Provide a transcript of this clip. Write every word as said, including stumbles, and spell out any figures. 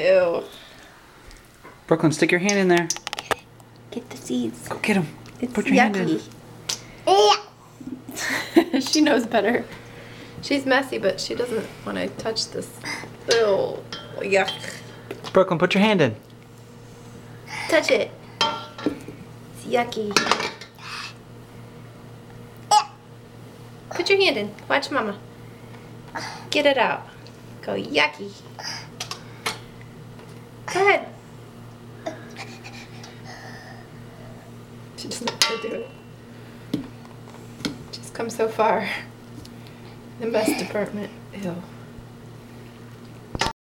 Ew. Brooklyn, stick your hand in there. Get the seeds. Go get them. It's Put your hand in. yucky. She knows better. She's messy, but she doesn't want to touch this. Ew. Yuck. Brooklyn, put your hand in. Touch it. It's yucky. Put your hand in. Watch Mama. Get it out. Go yucky. Go ahead. She doesn't know how to do it. She's come so far. The mess department. Ew.